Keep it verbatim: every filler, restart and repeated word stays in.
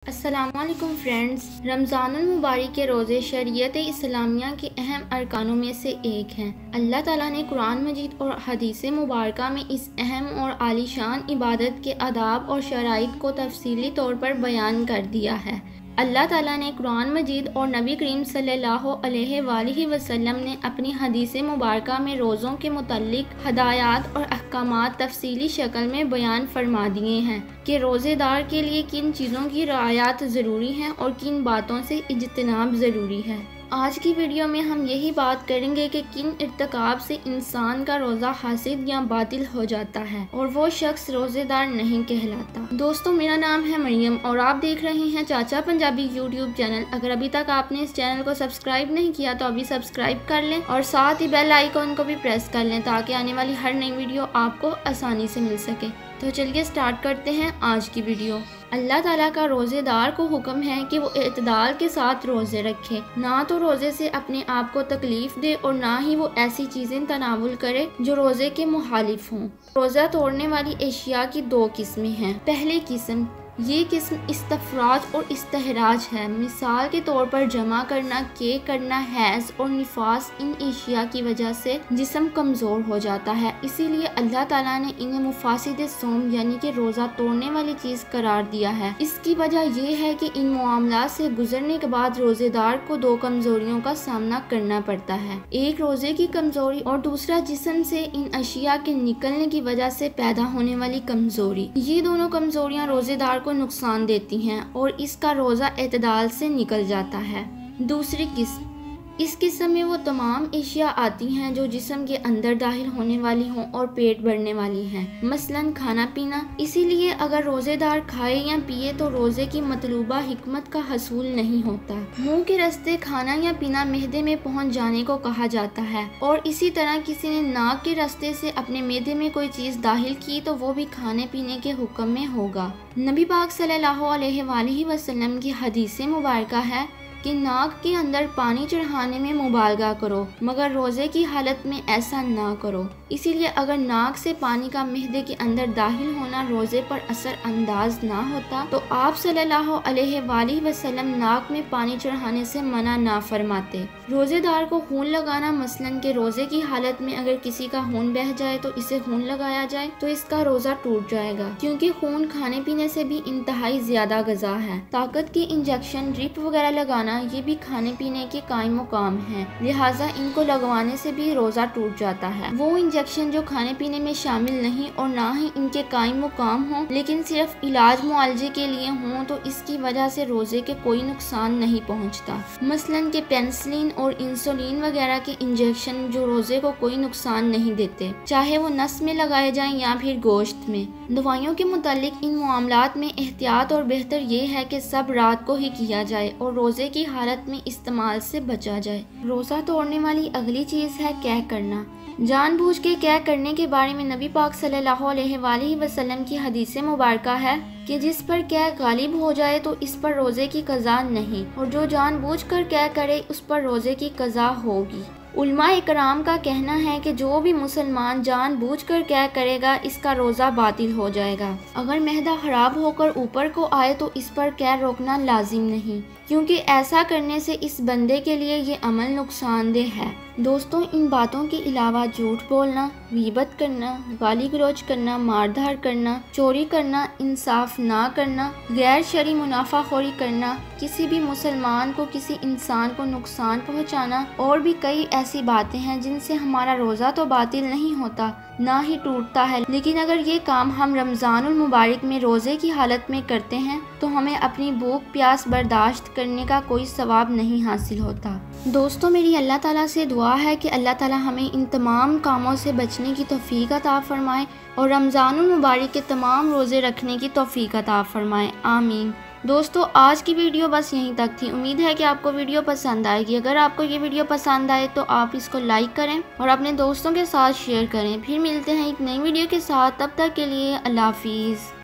अस्सलामुअलैकुम फ्रेंड्स, रमज़ानुल मुबारक के रोज़े शरीयत इस्लामिया के अहम अरकानों में से एक हैं। अल्लाह ताला ने कुरान मजीद और हदीस मुबारक में इस अहम और आलीशान इबादत के आदाब और शराइत को तफसीली तौर पर बयान कर दिया है। अल्लाह ताला ने कुरान मजीद और नबी करीम सल्लल्लाहु अलैहि वसल्लम ने अपनी हदीस मुबारक में रोज़ों के मुतल्लिक हदायत और अहकामात तफसीली शक्ल में बयान फरमा दिए हैं कि रोज़ेदार के लिए किन चीज़ों की रियायत ज़रूरी है और किन बातों से इज्तनाब ज़रूरी है। आज की वीडियो में हम यही बात करेंगे कि किन इर्तिकाब से इंसान का रोज़ा हासिल या बातिल हो जाता है और वो शख्स रोज़ेदार नहीं कहलाता। दोस्तों, मेरा नाम है मरियम और आप देख रहे हैं चाचा पंजाबी यूट्यूब चैनल। अगर अभी तक आपने इस चैनल को सब्सक्राइब नहीं किया तो अभी सब्सक्राइब कर लें और साथ ही बेल आइकॉन को भी प्रेस कर लें ताकि आने वाली हर नई वीडियो आपको आसानी से मिल सके। तो चलिए स्टार्ट करते हैं आज की वीडियो। अल्लाह ताला का रोज़ेदार को हुक्म है कि वो एतदाल के साथ रोज़े रखे, ना तो रोज़े से अपने आप को तकलीफ दे और ना ही वो ऐसी चीज़ें तनावुल करे जो रोज़े के मुखालिफ हों। रोज़ा तोड़ने वाली एशिया की दो किस्में हैं। पहली किस्म, ये किस्म इस्तफराज और इस्तहराज है। मिसाल के तौर पर जमा करना, के करना, हैज़ और निफास, इन एशिया की वजह से जिस्म कमज़ोर हो जाता है, इसीलिए अल्लाह ताला ने इन्हें मुफासिद सोम यानी कि रोज़ा तोड़ने वाली चीज़ करार दिया है। इसकी वजह यह है कि इन मामला से गुजरने के बाद रोज़ेदार को दो कमज़ोरियों का सामना करना पड़ता है, एक रोज़े की कमज़ोरी और दूसरा जिस्म से इन अशिया के निकलने की वजह से पैदा होने वाली कमज़ोरी। ये दोनों कमज़ोरियाँ रोज़ेदार को नुकसान देती हैं और इसका रोज़ा एतदाल से निकल जाता है। दूसरी किस्म, इस किस्म में वो तमाम एशिया आती हैं जो जिस्म के अंदर दाखिल होने वाली हों और पेट भरने वाली हैं, मसलन खाना पीना। इसीलिए अगर रोज़ेदार खाए या पिए तो रोज़े की मतलूबा हिकमत का हसूल नहीं होता। मुंह के रास्ते खाना या पीना मेदे में पहुंच जाने को कहा जाता है और इसी तरह किसी ने नाक के रास्ते से अपने मेदे में कोई चीज़ दाखिल की तो वो भी खाने पीने के हुक्म में होगा। नबी पाक सल्लल्लाहु अलैहि वसल्लम की हदीस मुबारक है कि नाक के अंदर पानी चढ़ाने में मुबालगा करो, मगर रोज़े की हालत में ऐसा ना करो। इसीलिए अगर नाक से पानी का मेदे के अंदर दाखिल होना रोज़े पर असर अंदाज ना होता तो आप सल्लल्लाहु अलैहि वसल्लम नाक में पानी चढ़ाने से मना ना फरमाते। रोज़ेदार को खून लगाना, मसलन के रोज़े की हालत में अगर किसी का खून बह जाए तो इसे खून लगाया जाए तो इसका रोज़ा टूट जाएगा, क्योंकि खून खाने पीने से भी इंतहाई ज्यादा गज़ा है। ताकत के इंजेक्शन, ड्रिप वगैरह लगाना ये भी खाने पीने के कायम मुकाम है, लिहाजा इनको लगवाने से भी रोज़ा टूट जाता है। वो इंजेक्शन जो खाने पीने में शामिल नहीं और ना ही इनके कायम मुकाम हों लेकिन सिर्फ इलाज मुआलजे के लिए हों तो इसकी वजह से रोज़े के कोई नुकसान नहीं पहुँचता। मसलन के पेनिसिलिन और इंसुलिन वगैरह के इंजेक्शन जो रोज़े को कोई नुकसान नहीं देते, चाहे वो नस में लगाए जाएं या फिर गोश्त में। दवाइयों के मुतालिक इन मामलात में एहतियात और बेहतर ये है कि सब रात को ही किया जाए और रोज़े की हालत में इस्तेमाल से बचा जाए। रोज़ा तोड़ने वाली अगली चीज़ है कह करना। जानबूझ के कह करने के बारे में नबी पाक सल्लल्लाहु अलैहि वसल्लम की हदीस मुबारक है कि जिस पर कह गालिब हो जाए तो इस पर रोज़े की कज़ा नहीं और जो जानबूझ कर कह करे उस पर रोज़े की कज़ा होगी। उलमा इकराम का कहना है कि जो भी मुसलमान जानबूझकर क्या करेगा इसका रोज़ा बातिल हो जाएगा। अगर मैदा खराब होकर ऊपर को आए तो इस पर क्या रोकना लाजिम नहीं, क्योंकि ऐसा करने से इस बंदे के लिए ये अमल नुकसानदेह है। दोस्तों, इन बातों के अलावा झूठ बोलना, गीबत करना, गाली गलौज करना, मारधार करना, चोरी करना, इंसाफ ना करना, गैर शरई मुनाफाखोरी करना, किसी भी मुसलमान को किसी इंसान को नुकसान पहुंचाना और भी कई ऐसी बातें हैं जिनसे हमारा रोज़ा तो बातिल नहीं होता ना ही टूटता है, लेकिन अगर ये काम हम रमज़ानुल मुबारक में रोज़े की हालत में करते हैं तो हमें अपनी भूख प्यास बर्दाश्त करने का कोई सवाब नहीं हासिल होता। दोस्तों, मेरी अल्लाह ताला से दुआ है कि अल्लाह ताला हमें इन तमाम कामों से बचने की तौफीक अता फरमाए और रमज़ानुल मुबारक के तमाम रोज़े रखने की तौफीक अता फरमाए, आमीन। दोस्तों, आज की वीडियो बस यहीं तक थी। उम्मीद है कि आपको वीडियो पसंद आएगी। अगर आपको ये वीडियो पसंद आए तो आप इसको लाइक करें और अपने दोस्तों के साथ शेयर करें। फिर मिलते हैं एक नई वीडियो के साथ, तब तक के लिए अल्लाह हाफिज़।